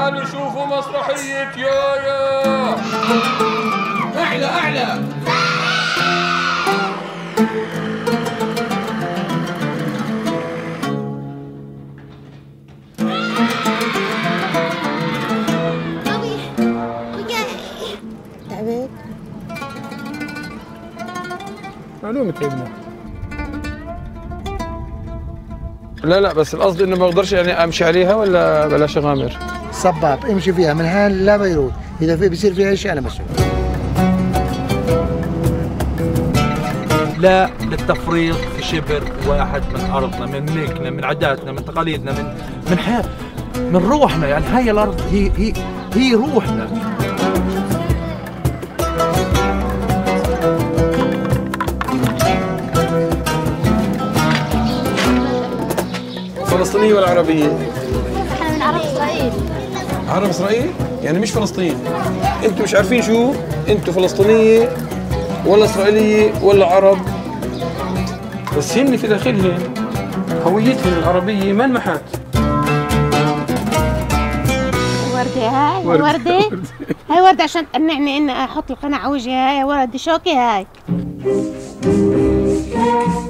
تعالوا شوفوا مسرحية يايا. أعلى أعلى. تعبت؟ معلومة تعبنا. لا بس القصد انه ما بقدرش يعني امشي عليها ولا بلاش اغامر؟ صباب امشي فيها من هان لا بيروت، اذا في بيصير فيها شيء انا مسؤول. لا للتفريط في شبر واحد من ارضنا، من ملكنا، من عاداتنا، من تقاليدنا، من حياة، من روحنا. يعني هاي الارض هي روحنا. فلسطينية ولا عربية؟ احنا من عرب اسرائيل. عرب اسرائيل؟ يعني مش فلسطين. انتوا مش عارفين شو؟ انتوا فلسطينية ولا اسرائيلية ولا عرب؟ بس هن في داخلهم هويتهم العربية ما انمحت. وردة هاي وردة. هاي وردة عشان تقنعني اني احط القناع على وجهي. هاي وردة شوكي هاي.